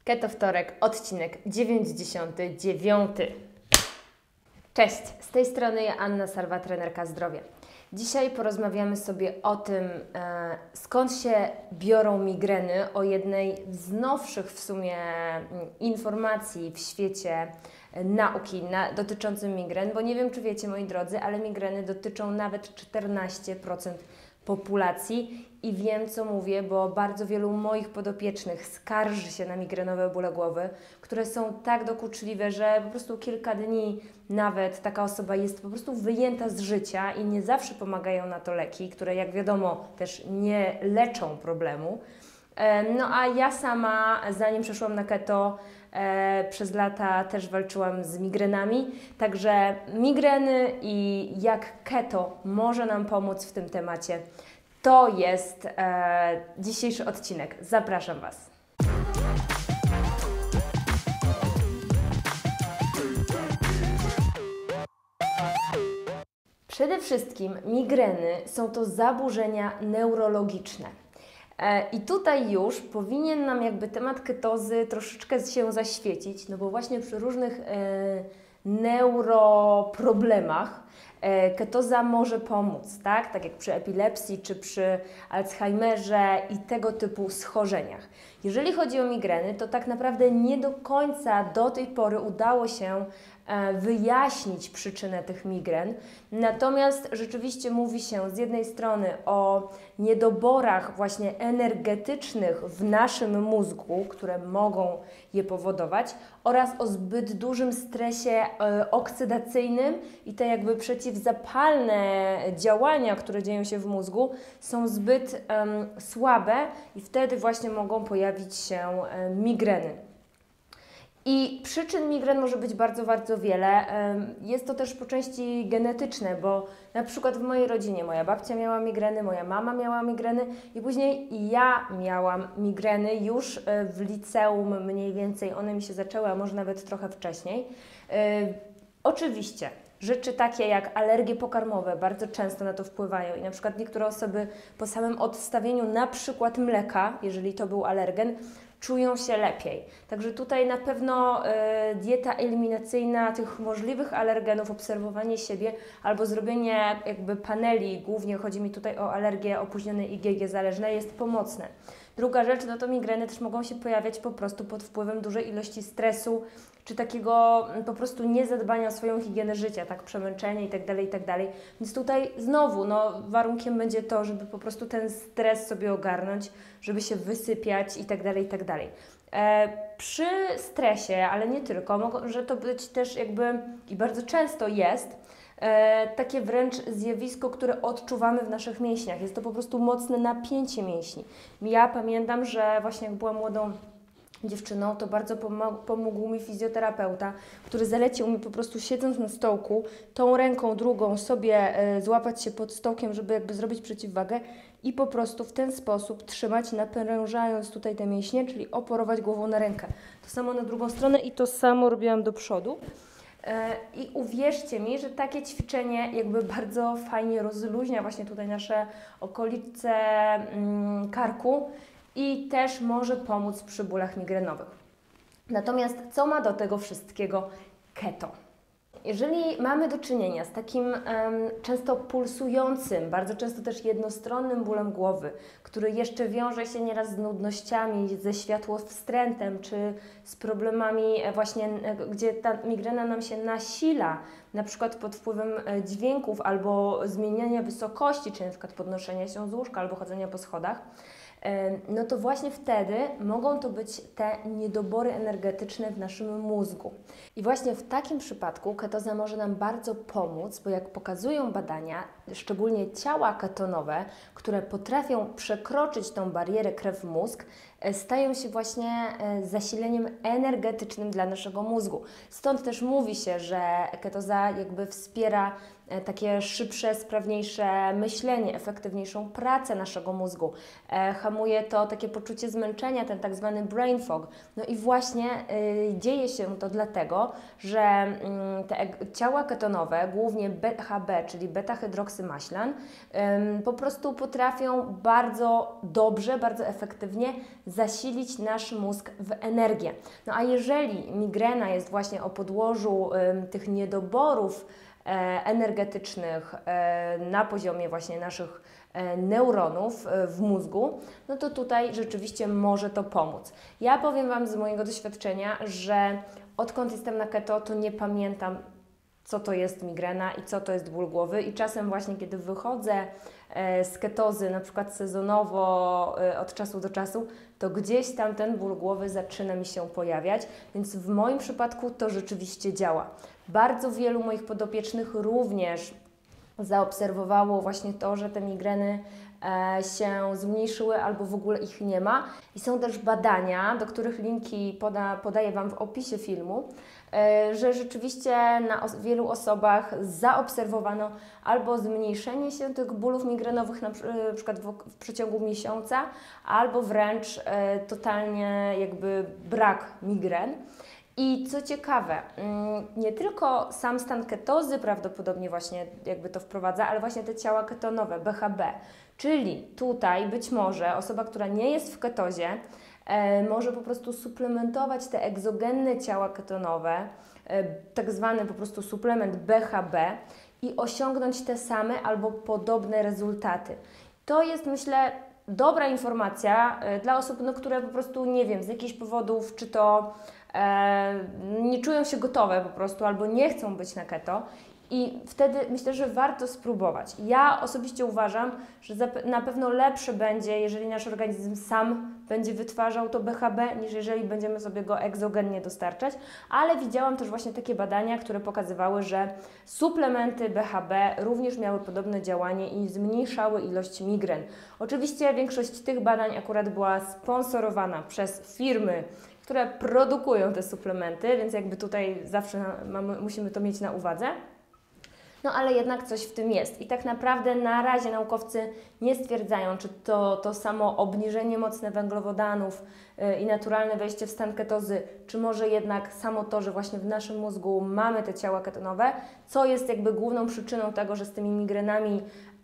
Keto Wtorek, odcinek 99. Cześć, z tej strony Anna Sarwa, trenerka zdrowia. Dzisiaj porozmawiamy sobie o tym, skąd się biorą migreny, o jednej z nowszych w sumie informacji w świecie nauki dotyczącym migren, bo nie wiem, czy wiecie, moi drodzy, ale migreny dotyczą nawet 14% populacji i wiem, co mówię, bo bardzo wielu moich podopiecznych skarży się na migrenowe bóle głowy, które są tak dokuczliwe, że po prostu kilka dni nawet taka osoba jest po prostu wyjęta z życia i nie zawsze pomagają na to leki, które jak wiadomo też nie leczą problemu. No a ja sama, zanim przeszłam na keto, przez lata też walczyłam z migrenami, także migreny i jak keto może nam pomóc w tym temacie, to jest dzisiejszy odcinek. Zapraszam Was. Przede wszystkim migreny są to zaburzenia neurologiczne. I tutaj już powinien nam jakby temat ketozy troszeczkę się zaświecić, no bo właśnie przy różnych neuroproblemach ketoza może pomóc, tak? Tak jak przy epilepsji czy przy Alzheimerze i tego typu schorzeniach. Jeżeli chodzi o migreny, to tak naprawdę nie do końca do tej pory udało się wyjaśnić przyczynę tych migren. Natomiast rzeczywiście mówi się z jednej strony o niedoborach właśnie energetycznych w naszym mózgu, które mogą je powodować, oraz o zbyt dużym stresie oksydacyjnym i te jakby przeciwzapalne działania, które dzieją się w mózgu, są zbyt słabe i wtedy właśnie mogą pojawić się migreny. I przyczyn migren może być bardzo, bardzo wiele. Jest to też po części genetyczne, bo na przykład w mojej rodzinie moja babcia miała migreny, moja mama miała migreny i później ja miałam migreny już w liceum mniej więcej. One mi się zaczęły, a może nawet trochę wcześniej. Oczywiście rzeczy takie jak alergie pokarmowe bardzo często na to wpływają i na przykład niektóre osoby po samym odstawieniu na przykład mleka, jeżeli to był alergen, czują się lepiej. Także tutaj na pewno dieta eliminacyjna tych możliwych alergenów, obserwowanie siebie albo zrobienie jakby paneli, głównie chodzi mi tutaj o alergie opóźnione IgG zależne, jest pomocne. Druga rzecz, no to migreny też mogą się pojawiać po prostu pod wpływem dużej ilości stresu, czy takiego po prostu niezadbania o swoją higienę życia, tak, przemęczenie itd., itd. Więc tutaj znowu, no, warunkiem będzie to, żeby po prostu ten stres sobie ogarnąć, żeby się wysypiać itd., itd. Przy stresie, ale nie tylko, może to być też jakby, i bardzo często jest, takie wręcz zjawisko, które odczuwamy w naszych mięśniach. Jest to po prostu mocne napięcie mięśni. Ja pamiętam, że właśnie jak byłam młodą dziewczyną, to bardzo pomógł mi fizjoterapeuta, który zalecił mi po prostu siedząc na stołku, tą ręką drugą sobie złapać się pod stołkiem, żeby jakby zrobić przeciwwagę i po prostu w ten sposób trzymać, naprężając tutaj te mięśnie, czyli oporować głową na rękę. To samo na drugą stronę i to samo robiłam do przodu. I uwierzcie mi, że takie ćwiczenie jakby bardzo fajnie rozluźnia właśnie tutaj nasze okolice karku i też może pomóc przy bólach migrenowych. Natomiast co ma do tego wszystkiego keto? Jeżeli mamy do czynienia z takim często pulsującym, bardzo często też jednostronnym bólem głowy, który jeszcze wiąże się nieraz z nudnościami, ze światłowstrętem, czy z problemami właśnie, gdzie ta migrena nam się nasila, na przykład pod wpływem dźwięków albo zmieniania wysokości, czy na przykład podnoszenia się z łóżka albo chodzenia po schodach, no to właśnie wtedy mogą to być te niedobory energetyczne w naszym mózgu. I właśnie w takim przypadku ketoza może nam bardzo pomóc, bo jak pokazują badania, szczególnie ciała ketonowe, które potrafią przekroczyć tą barierę krew-mózg, stają się właśnie zasileniem energetycznym dla naszego mózgu. Stąd też mówi się, że ketoza jakby wspiera takie szybsze, sprawniejsze myślenie, efektywniejszą pracę naszego mózgu. Hamuje to takie poczucie zmęczenia, ten tak zwany brain fog. No i właśnie dzieje się to dlatego, że te ciała ketonowe, głównie BHB, czyli beta-hydroksy kwasy maślan, po prostu potrafią bardzo dobrze, bardzo efektywnie zasilić nasz mózg w energię. No a jeżeli migrena jest właśnie o podłożu tych niedoborów energetycznych na poziomie właśnie naszych neuronów w mózgu, no to tutaj rzeczywiście może to pomóc. Ja powiem Wam z mojego doświadczenia, że odkąd jestem na keto, to nie pamiętam, co to jest migrena i co to jest ból głowy, i czasem właśnie kiedy wychodzę z ketozy, na przykład sezonowo od czasu do czasu, to gdzieś tam ten ból głowy zaczyna mi się pojawiać, więc w moim przypadku to rzeczywiście działa. Bardzo wielu moich podopiecznych również zaobserwowało właśnie to, że te migreny się zmniejszyły albo w ogóle ich nie ma. I są też badania, do których linki podaję Wam w opisie filmu, że rzeczywiście na wielu osobach zaobserwowano albo zmniejszenie się tych bólów migrenowych na przykład w przeciągu miesiąca, albo wręcz totalnie jakby brak migren. I co ciekawe, nie tylko sam stan ketozy prawdopodobnie właśnie jakby to wprowadza, ale właśnie te ciała ketonowe, BHB. Czyli tutaj być może osoba, która nie jest w ketozie, może po prostu suplementować te egzogenne ciała ketonowe, tak zwany po prostu suplement BHB, i osiągnąć te same albo podobne rezultaty. To jest, myślę, dobra informacja dla osób, no, które po prostu, nie wiem, z jakichś powodów, czy to nie czują się gotowe po prostu, albo nie chcą być na keto, i wtedy myślę, że warto spróbować. Ja osobiście uważam, że na pewno lepsze będzie, jeżeli nasz organizm sam będzie wytwarzał to BHB, niż jeżeli będziemy sobie go egzogennie dostarczać, ale widziałam też właśnie takie badania, które pokazywały, że suplementy BHB również miały podobne działanie i zmniejszały ilość migren. Oczywiście większość tych badań akurat była sponsorowana przez firmy, które produkują te suplementy, więc jakby tutaj zawsze musimy to mieć na uwadze. No ale jednak coś w tym jest. I tak naprawdę na razie naukowcy nie stwierdzają, czy to samo obniżenie mocne węglowodanów i naturalne wejście w stan ketozy, czy może jednak samo to, że właśnie w naszym mózgu mamy te ciała ketonowe, co jest jakby główną przyczyną tego, że z tymi migrenami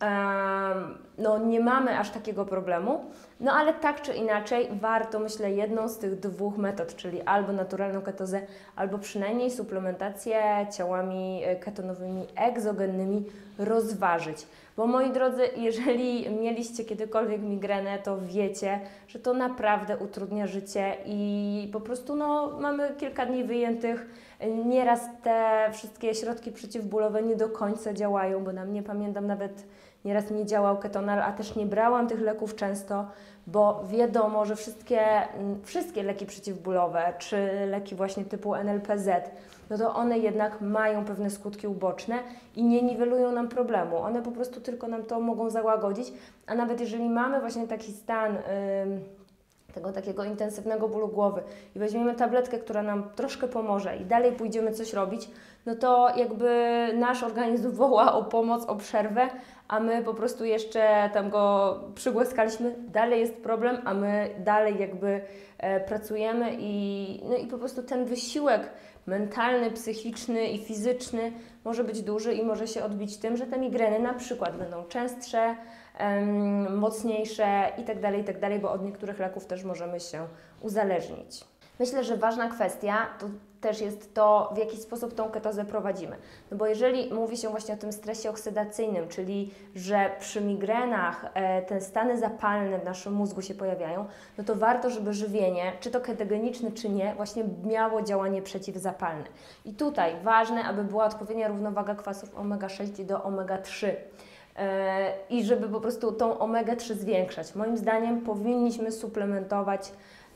no, nie mamy aż takiego problemu. No ale tak czy inaczej warto, myślę, jedną z tych dwóch metod, czyli albo naturalną ketozę, albo przynajmniej suplementację ciałami ketonowymi egzogennymi rozważyć. Bo moi drodzy, jeżeli mieliście kiedykolwiek migrenę, to wiecie, że to naprawdę utrudnia życie i po prostu no, mamy kilka dni wyjętych. Nieraz te wszystkie środki przeciwbólowe nie do końca działają, bo na mnie, pamiętam, nawet nieraz nie działał ketonal, a też nie brałam tych leków często, bo wiadomo, że wszystkie leki przeciwbólowe, czy leki właśnie typu NLPZ, no to one jednak mają pewne skutki uboczne i nie niwelują nam problemu. One po prostu tylko nam to mogą załagodzić, a nawet jeżeli mamy właśnie taki stan tego takiego intensywnego bólu głowy i weźmiemy tabletkę, która nam troszkę pomoże i dalej pójdziemy coś robić, no to jakby nasz organizm woła o pomoc, o przerwę, a my po prostu jeszcze tam go przygłaskaliśmy, dalej jest problem, a my dalej jakby pracujemy no i po prostu ten wysiłek mentalny, psychiczny i fizyczny może być duży i może się odbić tym, że te migreny na przykład będą częstsze, mocniejsze i tak dalej, bo od niektórych leków też możemy się uzależnić. Myślę, że ważna kwestia to też jest to, w jaki sposób tą ketozę prowadzimy. No bo jeżeli mówi się właśnie o tym stresie oksydacyjnym, czyli że przy migrenach te stany zapalne w naszym mózgu się pojawiają, no to warto, żeby żywienie, czy to ketogeniczne, czy nie, właśnie miało działanie przeciwzapalne. I tutaj ważne, aby była odpowiednia równowaga kwasów omega-6 do omega-3. I żeby po prostu tą omega-3 zwiększać. Moim zdaniem powinniśmy suplementować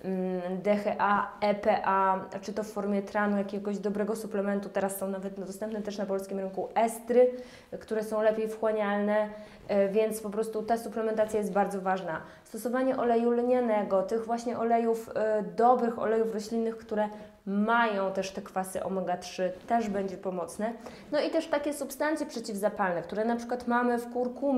DHA, EPA, czy to w formie tranu, jakiegoś dobrego suplementu. Teraz są nawet dostępne też na polskim rynku estry, które są lepiej wchłanialne, więc po prostu ta suplementacja jest bardzo ważna. Stosowanie oleju lnianego, tych właśnie olejów, dobrych olejów roślinnych, które mają też te kwasy omega-3, też będzie pomocne. No i też takie substancje przeciwzapalne, które na przykład mamy w kurkumie,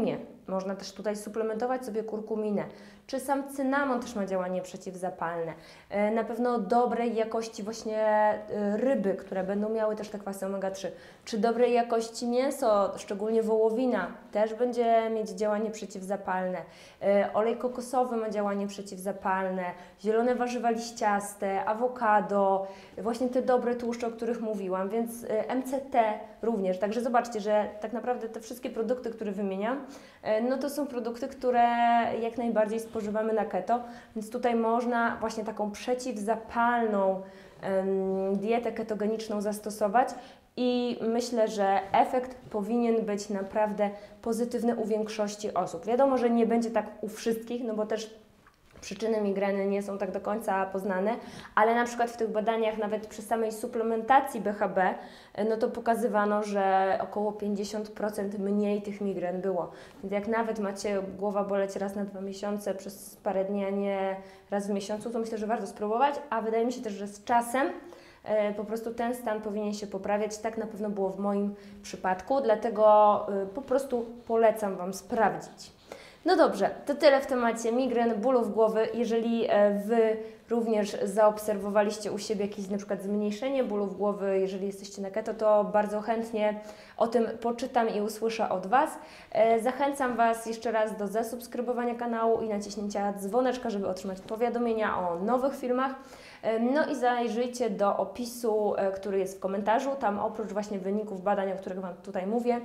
Można też tutaj suplementować sobie kurkuminę. Czy sam cynamon też ma działanie przeciwzapalne. Na pewno dobrej jakości właśnie ryby, które będą miały też te kwasy omega-3. Czy dobrej jakości mięso, szczególnie wołowina, też będzie mieć działanie przeciwzapalne. Olej kokosowy ma działanie przeciwzapalne. Zielone warzywa liściaste, awokado, właśnie te dobre tłuszcze, o których mówiłam, więc MCT również. Także zobaczcie, że tak naprawdę te wszystkie produkty, które wymieniam, no to są produkty, które jak najbardziej spożywamy na keto, więc tutaj można właśnie taką przeciwzapalną dietę ketogeniczną zastosować i myślę, że efekt powinien być naprawdę pozytywny u większości osób. Wiadomo, że nie będzie tak u wszystkich, no bo też przyczyny migreny nie są tak do końca poznane, ale na przykład w tych badaniach nawet przy samej suplementacji BHB, no to pokazywano, że około 50% mniej tych migren było. Więc jak nawet macie głowa boleć raz na 2 miesiące przez parę dni, a nie raz w miesiącu, to myślę, że warto spróbować, a wydaje mi się też, że z czasem po prostu ten stan powinien się poprawiać. Tak na pewno było w moim przypadku, dlatego po prostu polecam Wam sprawdzić. No dobrze, to tyle w temacie migren, bólów głowy. Jeżeli Wy również zaobserwowaliście u siebie jakieś na przykład zmniejszenie bólów głowy, jeżeli jesteście na keto, to bardzo chętnie o tym poczytam i usłyszę od Was. Zachęcam Was jeszcze raz do zasubskrybowania kanału i naciśnięcia dzwoneczka, żeby otrzymać powiadomienia o nowych filmach. No i zajrzyjcie do opisu, który jest w komentarzu. Tam oprócz właśnie wyników badań, o których Wam tutaj mówię,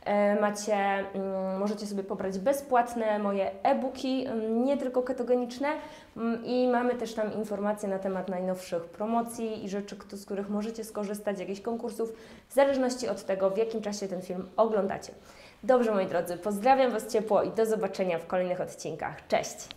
możecie sobie pobrać bezpłatne moje e-booki, nie tylko ketogeniczne, i mamy też tam informacje na temat najnowszych promocji i rzeczy, z których możecie skorzystać, jakichś konkursów, w zależności od tego, w jakim czasie ten film oglądacie. Dobrze, moi drodzy, pozdrawiam Was ciepło i do zobaczenia w kolejnych odcinkach. Cześć!